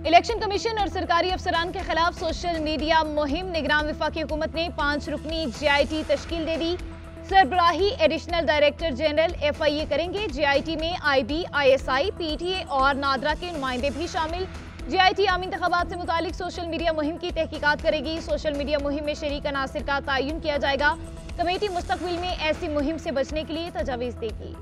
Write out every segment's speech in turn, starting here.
Election commission और सरकारी अफसरान के खिलाफ सोशल मीडिया मुहिम। निगरान वफाकी हुकूमत ने 5 रुकनी JIT तश्कील दे दी। सरबराही एडिशनल डायरेक्टर जनरल FIA करेंगे। JIT में IB, ISI, PTA और नादरा के नुमाइंदे भी शामिल। JIT आम इंतखाबात से मुतालिक सोशल मीडिया मुहिम की तहकीकात करेगी। सोशल मीडिया मुहिम में शरीक अनासिर का तयन किया जाएगा। कमेटी मुस्तकबिल में ऐसी मुहिम से बचने के लिए तजावीज़ देगी।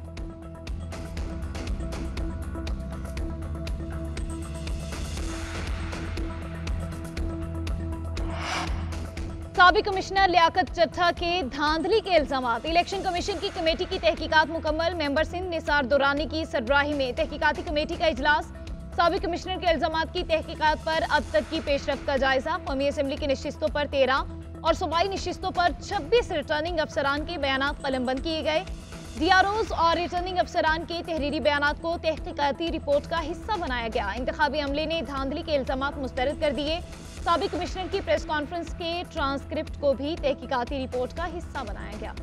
साबिक कमिश्नर लियाकत चट्ठा के धांधली के इल्जामात। इलेक्शन कमीशन की कमेटी की तहकीकात मुकम्मल। मेंबर सिंध निसार दुरानी की सरबराही में तहकीकाती कमेटी का इजलास। साबिक कमिश्नर के इल्जामात की तहकीकात पर अब तक की पेशरफ्त का जायजा। कौमी असम्बली की नशिस्तों पर 13 और सूबाई नशिस्तों पर 26 रिटर्निंग अफसरान के बयान कलमबंद किए गए। DROs और रिटर्निंग अफसरान के तहरीरी बयान को तहकीकाती रिपोर्ट का हिस्सा बनाया गया। इंतखाबी अमले ने धांधली के इल्जामात मुस्तरद कर दिए। साबिक कमिश्नर की प्रेस कॉन्फ्रेंस के ट्रांसक्रिप्ट को भी तहकीकाती रिपोर्ट का हिस्सा बनाया गया।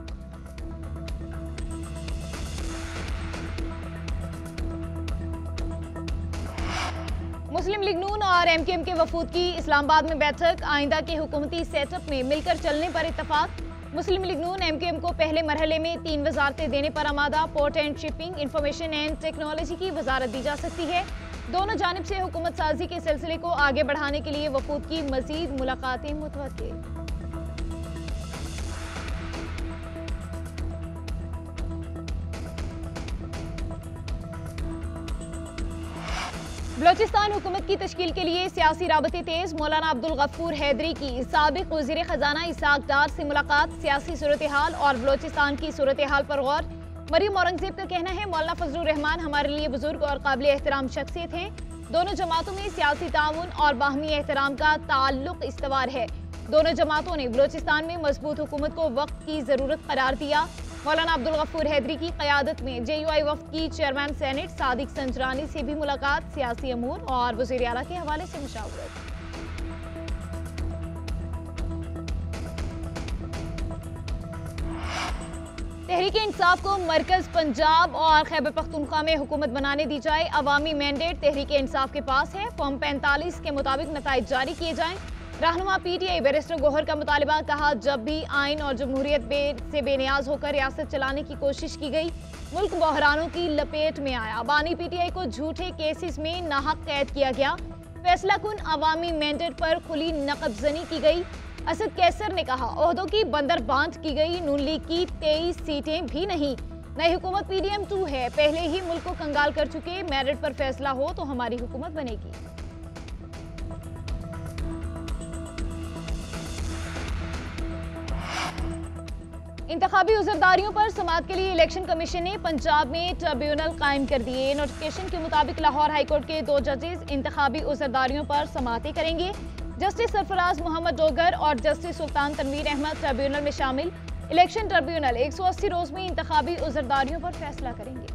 मुस्लिम लीग नून और MKM के वफूद की इस्लामाबाद में बैठक। आइंदा के हुकूमती सेटअप में मिलकर चलने पर इत्तफाक। मुस्लिम लीग नून MKM को पहले मरहले में 3 वजारतें देने पर आमादा। Port and shipping, information and technology की वजारत दी जा सकती है। दोनों जानिब से हुकूमत साजी के सिलसिले को आगे बढ़ाने के लिए वफूद की मजीद मुलाकातें मुतवक्किल। बलोचिस्तान हुकूमत की तश्कील के लिए सियासी राबते तेज। मौलाना अब्दुल गफूर हैदरी की साबिक वज़ीर खजाना इसाक डार से मुलाकात। सियासी सूरत हाल और बलोचिस्तान की सूरत हाल पर गौर। मरियम औरंगजेब का कहना है मौलाना फजलुर रहमान हमारे लिए बुजुर्ग और काबिल एहतराम शख्सियत हैं। दोनों जमातों में सियासी ताउन और बाहमी एहतराम का ताल्लुक इस्तवार है। दोनों जमातों ने बलोचिस्तान में मजबूत हुकूमत को वक्त की जरूरत करार दिया। मौलाना अब्दुल गफूर हैदरी की क़यादत में JUI वफ्द की चेयरमैन सेनेट सादिक संजरानी से भी मुलाकात। सियासी अमूर और वज़ीर आला के हवाले से मुशावरत। तहरीक इंसाफ को मरकज पंजाब और खैबर पख्तूनख्वा में हुकूमत बनाने दी जाए। अवामी मैंडेट तहरीक इंसाफ के पास है। फॉर्म 45 के मुताबिक नताइज जारी किए जाएं। रहनुमा PTI बैरिस्टर गौहर का मुतालिबा। कहा जब भी आइन और जमहूरियत से बेनियाज होकर रियासत चलाने की कोशिश की गई मुल्क बहरानों की लपेट में आया। बानी PTI को झूठे केसेस में नाहक कैद किया गया। फैसला कुन अवामी मैंडेट पर खुली नकबजनी की गई। असद कैसर ने कहा ओहदों की बंदरबांट की गई। नून लीग की 23 सीटें भी नहीं। नई हुकूमत PDM 2 है। पहले ही मुल्क को कंगाल कर चुके। मेरिट पर फैसला हो तो हमारी हुकूमत बनेगी। इंतखाबी उज़रदारियों पर समाअत के लिए इलेक्शन कमीशन ने पंजाब में ट्रिब्यूनल कायम कर दिए। नोटिफिकेशन के मुताबिक लाहौर हाईकोर्ट के 2 जजेस इंतखाबी उज़रदारियों पर समाअतें करेंगे। जस्टिस सरफराज मोहम्मद डोगर और जस्टिस सुल्तान तनवीर अहमद ट्रिब्यूनल में शामिल। इलेक्शन ट्रिब्यूनल 180 रोज में इंतखाबी उज़रदारियों पर फैसला करेंगे।